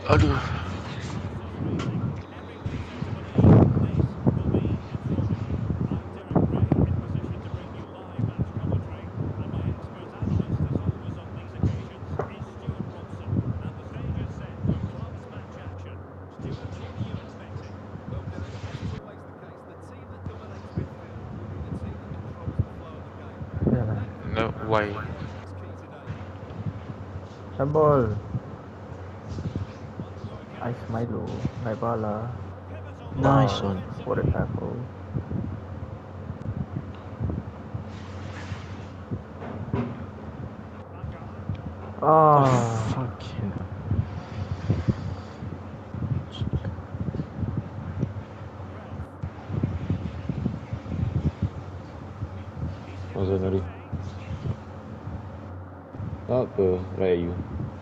Aduh. Yalah. No, why? Sabol. Ice Milo. Naibala. Nice Wow. one. What a tackle. Oh, Ah. fucking hell. Masuk Nuri. Tak apa, rayu.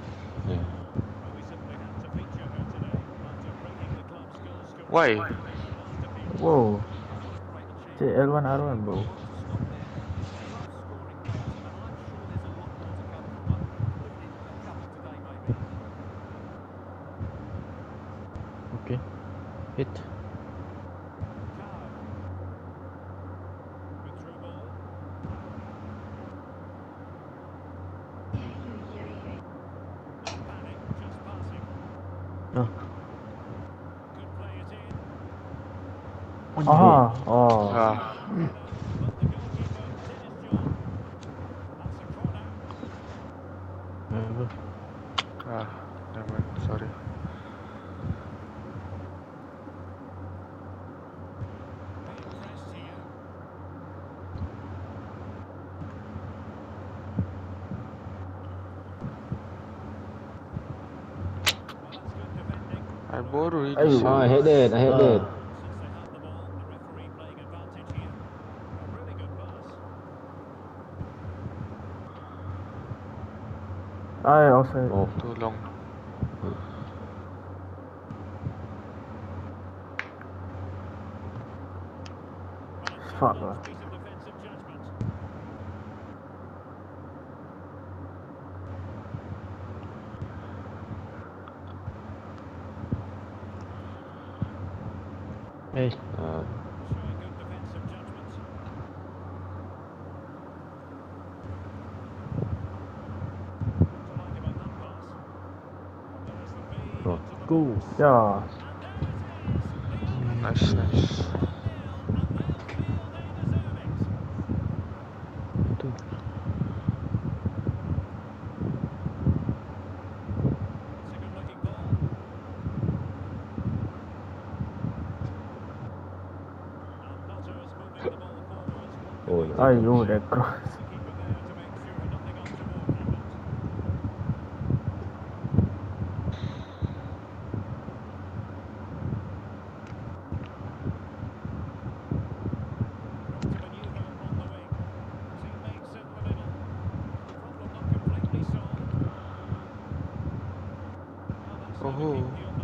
Why? Whoa. L1R1 bro. Okay. Hit. No. Aha. Oh. Ah, Whatever. never mind. Sorry. I baru ini Ayo. sial. I had that. I offside. Oh, Tolong. Fuck lah. Hey. Go. Ya. Nice, nice. Tuh. oh, no. Ayo, that cross. Oh.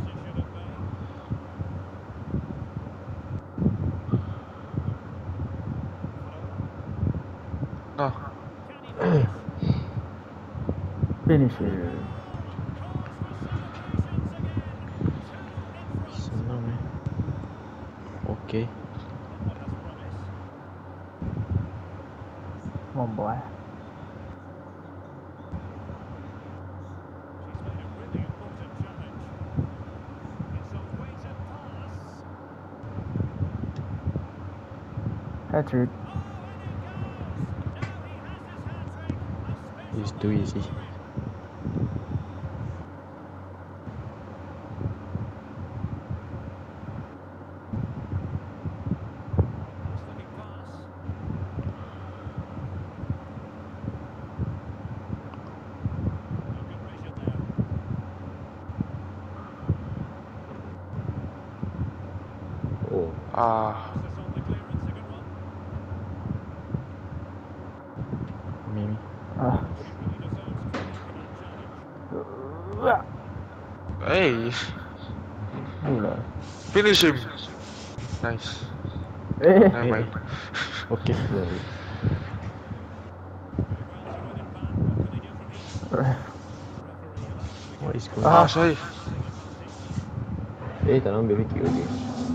Nah, Finish it. Senang eh. Okay. Come on, boy. Hat-trick. It's too easy. Oh, Maybe. Ah. hey, Gila. finish him. Nice. Eh. Never mind. Okay. sorry. What is going Ah, on? sorry. Tak nak ambil free kick lagi.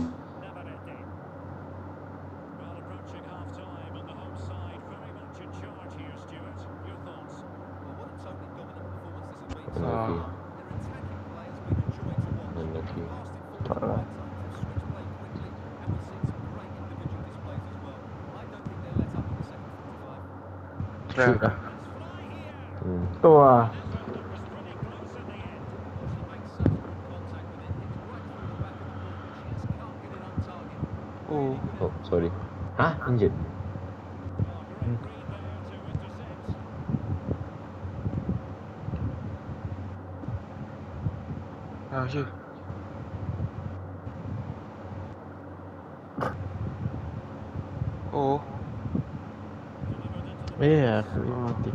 Unlucky. Unlucky. Tak lah. Try. Tu lah. Oh. Oh, sorry. Hah? Injured? Ah, je. Oh. Aku mati.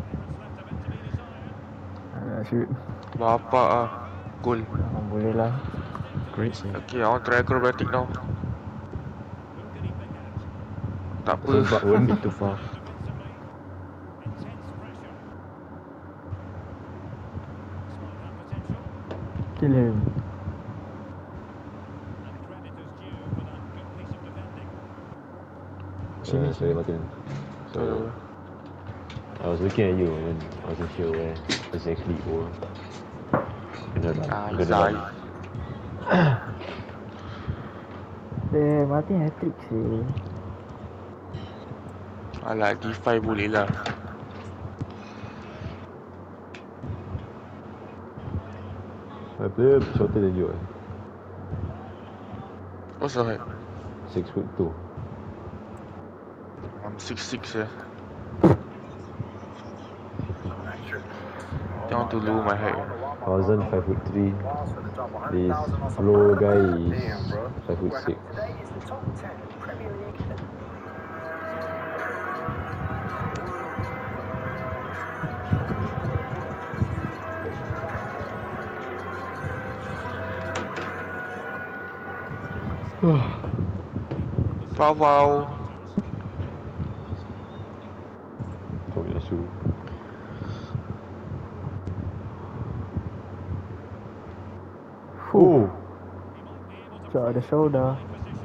Shoot. Bapak ah. Goal. Boleh lah. Great save. Okay, I want try acrobatic now. Tak apa. Sebab Won't be too far. Kill him. Sorry Martin. So, I was looking at you and I wasn't sure where exactly you were. Zai. Mati hat-trick sih. Alah, D5 boleh lah. My player shorter than you. What's the height? 6'2". I'm 6'6" yeah. Don't want to lower my height. Fawzan 5'3". This low guy is 5'6". Wow, wow. Tomiyasu. Oh, Shot the shoulder.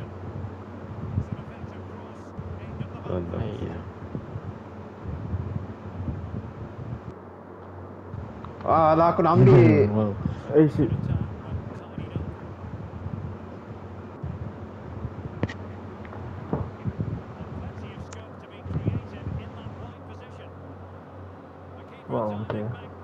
mantap. Alah, aku nak ambil. Wow. Shit. Wow, okay.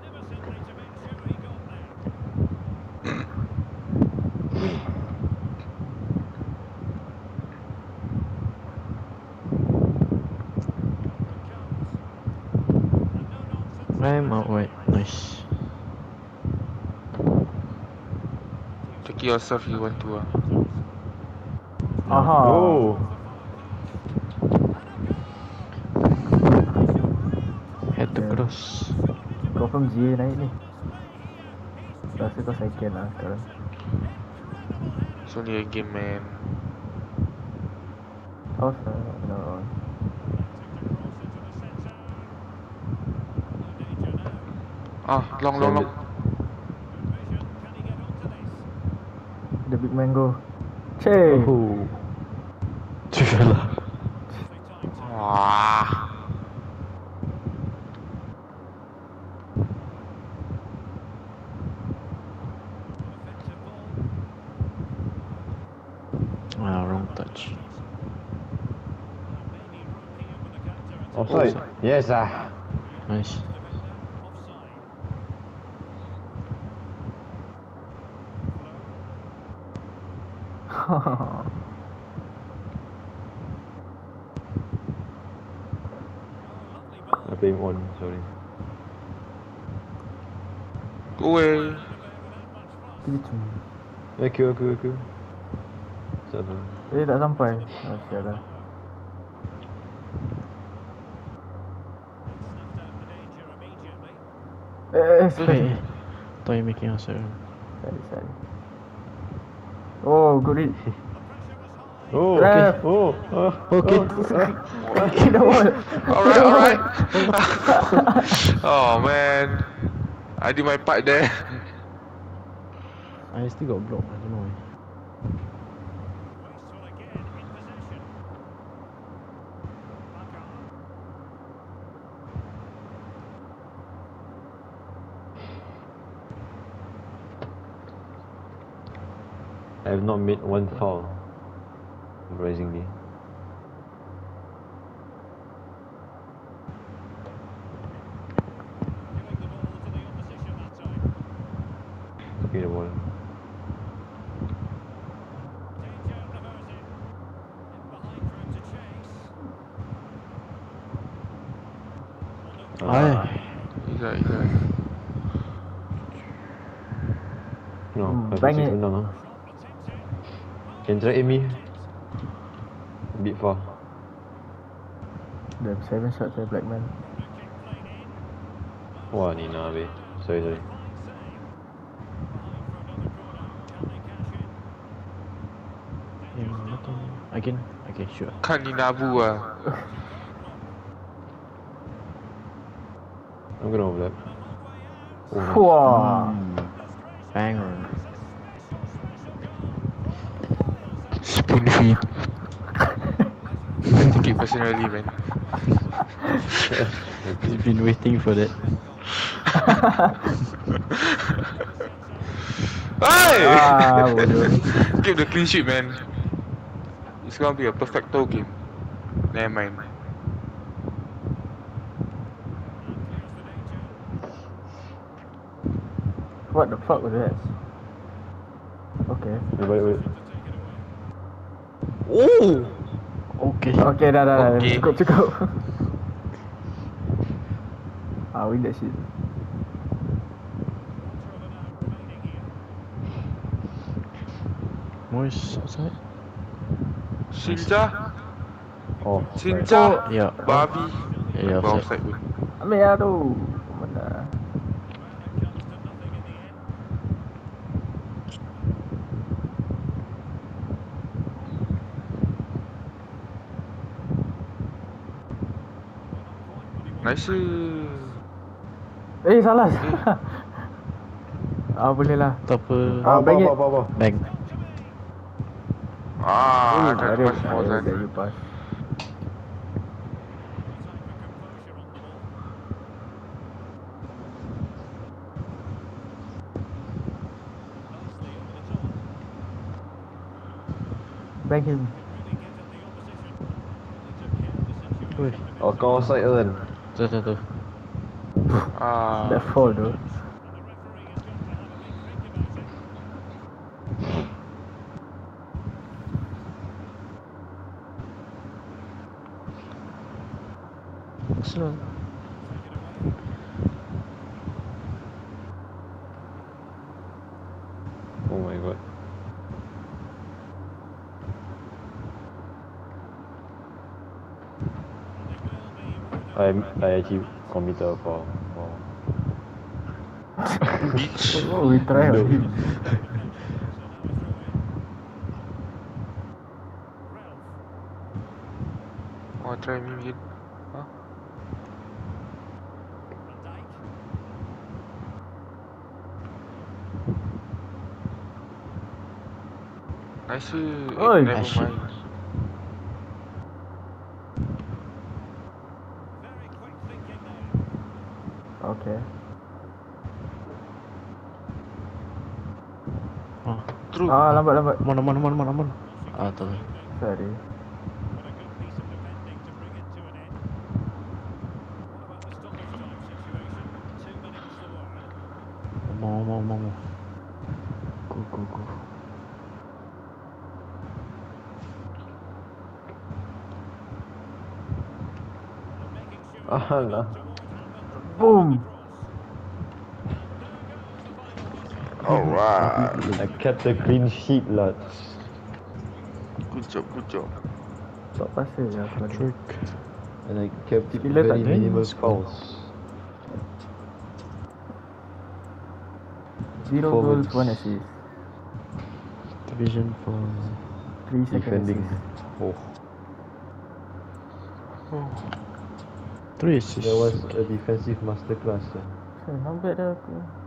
I'm outright. Nice. Take it yourself you want to. Aha. Oh, Head to cross. Confirm Zia naik ni. Rasa kau second lah sekarang. It's only a game, man. House lah. No. Ah, long. The big mango. Che. Oh. Cikalah. Wah. Wrong touch. offside. Yes ah. Nice. I play him on. Sorry. Go away. Itu. Aku. Salah. Tak sampai. Oh, sialah. Hey. Thought you making us Sorry. Oh, good read. Oh, Ref. Okay. Kick the ball. Alright. Oh man, I did my part there. I still got blocked. I don't know why. I have not made one foul, surprisingly. Okay, the ball. Aye. Easy. No, 5 bang 6 it. menang ah. Can try aim me. A bit far. They have 7 shots there, Blackman. Wah, ni nah be. Sorry. Again? Okay, sure. Kan ni Nabu ah. I'm gonna overlap. Oh, nice. Wah. Banger. Spoon feed. Take it personally, man. He's been waiting for that. Hey! Bodoh. Keep the clean sheet, man. It's gonna be a perfecto game. Never mind. What the fuck was that? Okay. Wait. Oh! Okay. Okay, dah. Okay. Cukup. Win that shit. Moise outside? Shinja, Oh, Shinja, Yeah. Barbie. Yeah, Outside pun. Ambil lah tu. Mana? Nice. Salah. Boleh lah. Tak apa. Bang it. Bang. That was more than. There you pass. Bang him. Oi. Oh, kau offside kan? Tu. That fall though. Slow. Oh my god. I actually committed a foul. Wow. Bitch. Oh, we try on him. Oh, try me again. Huh? Nice. Oi. Never Shit. mind. Okay. Oh. True. Lambat. Mana. Tu. Sorry. Mau. Go. Alah. Boom. Alright. I kept the clean sheet, lads. Good job. Tak pasal je aku tadi. Trick. And I kept it Gila tak very dia? minimal fouls. 0 4 goals, wins. 1 assist. Division for 3 second Defending. assist. Oh, 3 assists. there was a defensive masterclass. So, not bad dah aku.